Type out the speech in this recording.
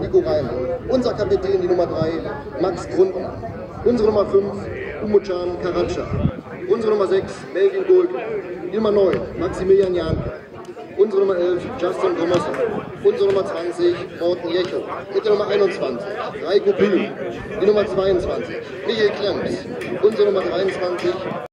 Nico Reimer. Unser Kapitän, die Nummer 3, Magst. Unsere Nummer 5, Umucan Karaca. Unsere Nummer 6, Melvin Golke. Die Nummer 9, Maximilian Janke. Unsere Nummer 11, Justin Thomason. Unsere Nummer 20, Morten Jecho. Mit der Nummer 21, Reiko Bühl. Die Nummer 22, Michael Klemms. Unsere Nummer 23,